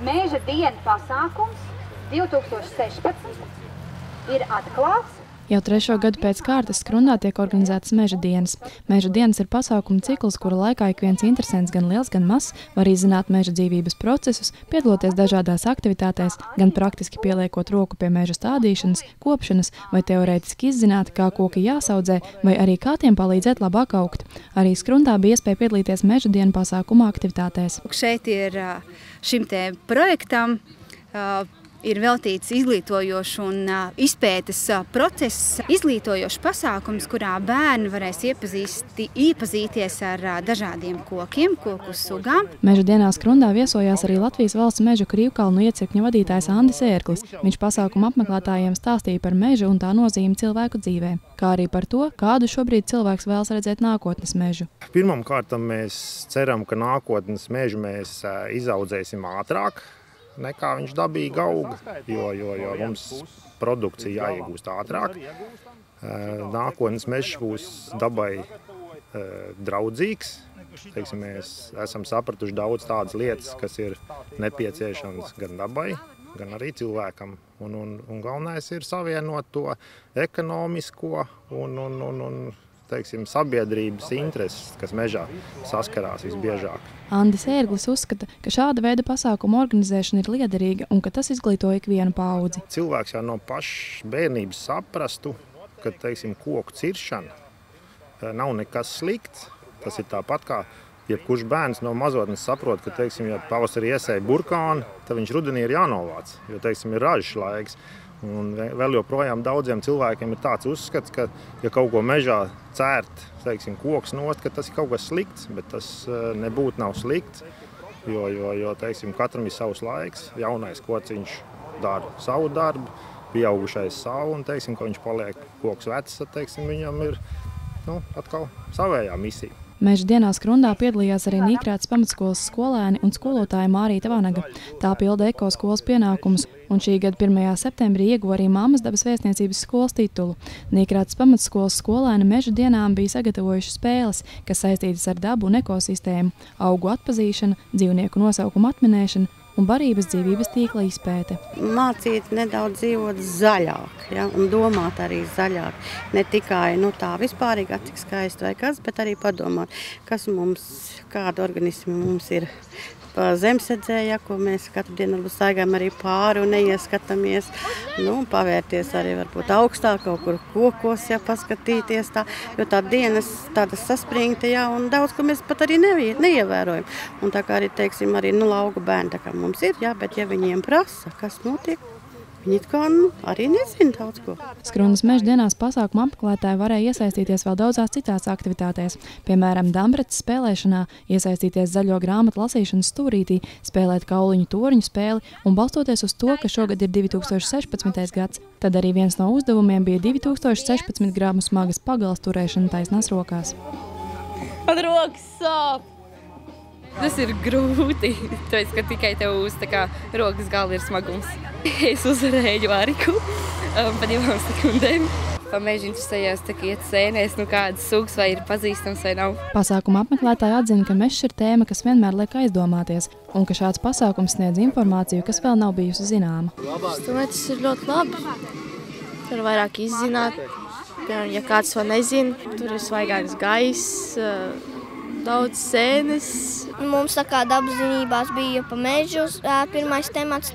Meža dienu pasākums 2016 ir atklāts. Jau 3. gadu pēc kārtas Skrundā tiek organizētas Meža dienas. Meža dienas ir pasākumu cikls, kura laikā ik viens interesants, gan liels, gan mazs, var izzināt meža dzīvības procesus, piedaloties dažādās aktivitātēs, gan praktiski pieliekot roku pie meža stādīšanas, kopšanas vai teorētiski izzināt, kā koki jāsaudzē, vai arī kā tiem palīdzēt labāk augt. Arī Skrundā bija iespēja piedalīties Meža dienu pasākuma aktivitātēs. Šeit ir šim te projektam ir veltīts izglītojošs un izpētes process, izglītojošs pasākums, kurā bērni varēs iepazīties ar dažādiem kokiem, koku sugām. Meža dienā Skrundā viesojās arī Latvijas valsts mežu Krīvkalnu iecirkņa vadītājs Andis Ērglis. Viņš pasākuma apmeklētājiem stāstīja par mežu un tā nozīmi cilvēku dzīvē, kā arī par to, kādu šobrīd cilvēks vēlas redzēt nākotnes mežu. Pirmkārt, mēs ceram, ka nākotnes mežu mēs izaudzēsim ātrāk nekā viņš dabīgi aug, jo mums produkcija jāiegūst ātrāk. Nākotnes mežs būs dabai draudzīgs. Teiksim, mēs esam sapratuši daudz tādas lietas, kas ir nepieciešamas gan dabai, gan arī cilvēkam. Un galvenais ir savienot to ekonomisko un teiksim, sabiedrības intereses, kas mežā saskarās visbiežāk. Andis Ērglis uzskata, ka šāda veida pasākuma organizēšana ir liederīga un ka tas izglīto ikvienu paudzi. Cilvēks jau no pašas bērnības saprastu, ka teiksim, koku ciršana nav nekas slikts. Tas ir tāpat kā jebkurš bērns no mazotnes saprot, ka teiksim, ja pavasarī iesēja burkāni, tad viņš rudenī ir jānovāc, jo teiksim, ir ražas laiks. Un vēl joprojām daudziem cilvēkiem ir tāds uzskats, ka, ja kaut ko mežā cērt, teiksim, koks nost, ka tas ir kaut kas slikts, bet tas nebūtu nav slikts, jo teiksim, katram ir savs laiks, jaunais kociņš dara savu darbu, pieaugušais savu, un teiksim, ka viņš paliek koks vecs, tad teiksim, viņam ir atkal savējā misija. Meža dienā Skrundā piedalījās arī Nīkrātas pamatskolas skolēni un skolotāja Mārīta Vanaga. Tā pilda ekoskolas pienākumus, un šī gada 1. septembrī ieguva arī Mammas dabas vēstniecības skolas titulu. Nīkrātas pamatskolas skolēni Meža dienām bija sagatavojuši spēles, kas saistītas ar dabu un ekosistēmu, augu atpazīšana, dzīvnieku nosaukumu atminēšana un barības dzīvības tīkla izpēte. Mācīt nedaudz dzīvot zaļāk, ja, un domāt arī zaļāk. Ne tikai tā vispārīgi, cik skaisti vai kas, bet arī padomāt, kas mums, kāda organismi mums ir zemsedzē, ja, ko mēs katru dienu varbūt staigājam arī pāri un neieskatāmies. Pavērties arī varbūt augstāk, kaut kur kokos, ja, paskatīties tā, jo tā dienas tāda saspringta, ja, un daudz, ko mēs pat arī neievērojam. Un tā kā arī, teiksim, arī lauku bērni, tā kā mums ir, ja, bet ja viņiem prasa, kas notiek, viņi arī nezina daudz ko. Skrundas Meža dienās pasākuma apmeklētāji varēja iesaistīties vēl daudzās citās aktivitātēs. Piemēram, dambretes spēlēšanā, iesaistīties zaļo grāmatu lasīšanas stūrītī, spēlēt kauliņu toriņu spēli un balstoties uz to, ka šogad ir 2016. gads, tad arī viens no uzdevumiem bija 2016 gramu smagas pagalas turēšana taisnās rokās. Man rokas sāp! Tas ir grūti, tāpēc, ka tikai tev uz rokas gala ir smagums. Es uzvarēju Ariku pa 2 sekundēm. Pa mežu interesējās, iet sēnēs, kādas sugas vai ir pazīstams vai nav. Pasākuma apmeklētāji atzina, ka mežs ir tēma, kas vienmēr liek aizdomāties, un ka šāds pasākums sniedz informāciju, kas vēl nav bijusi zināma. Es domāju, tas ir ļoti labi. Tur vairāk izzināt, ja kāds vēl nezina, tur ir svaigāks gaiss, daudz sēnes. Mums dabas zinībās bija pa mežu pirmais temats,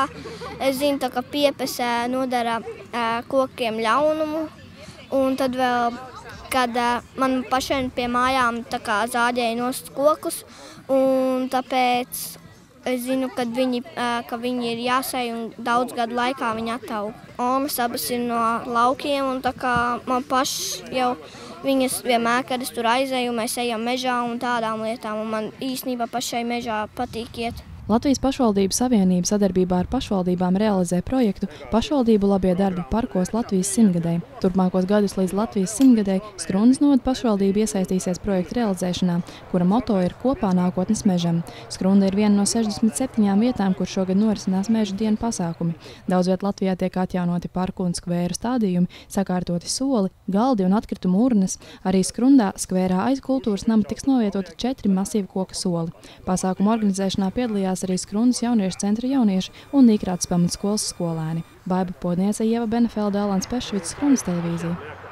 es zinu, ka piepesē nodara kokiem ļaunumu. Un tad vēl, kad man pašiem pie mājām zāģēja nost kokus, un tāpēc es zinu, ka viņi ir jāsēj un daudz gadu laikā viņi attaug. Omas abas ir no laukiem, un man pašs jau viņas vienmēr, kad es tur aizēju, mēs ejam mežā un tādām lietām, un man īstenībā pašai mežā patīk iet. Latvijas pašvaldību savienība sadarbībā ar pašvaldībām realizē projektu Pašvaldību labie darbi parkos Latvijas 100-gadei. Turpmākos gadus līdz Latvijas 100-gadei Skrundas novada pašvaldība iesaistīsies projekta realizēšanā, kura moto ir Kopā nākotnes mežam. Skrunda ir viena no 67 vietām, kur šogad norisinās Meža dienu pasākumi. Daudz viet Latvijā tiek atjaunoti parku un skvēru stādījumi, sakārtoti soli, galdi un atkritumu urnas. Arī Skrundā skvērā aiz kultūras nama tiks novietoti 4 masīvi koka soli. Pasākuma organizēšanā piedalījās piedalījās arī Skrundas jauniešu centra jaunieši un Nīkrātas pamatskolas skolēni. Baiba Podniece, Ieva Benefelde, Alans Pešvits, Skrundas televīzija.